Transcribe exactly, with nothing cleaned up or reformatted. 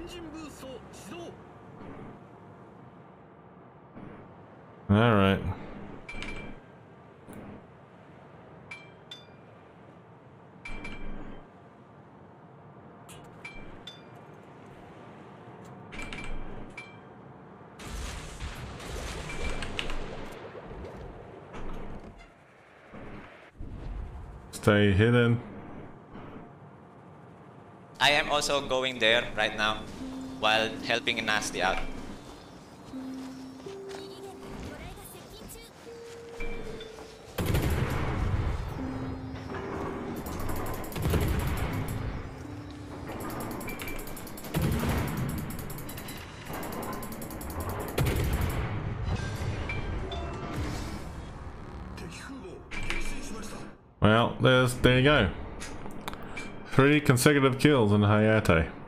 All right. Stay hidden. I am also going there right now while helping Nasty out. Well, there's there you go. Three consecutive kills in Hayate.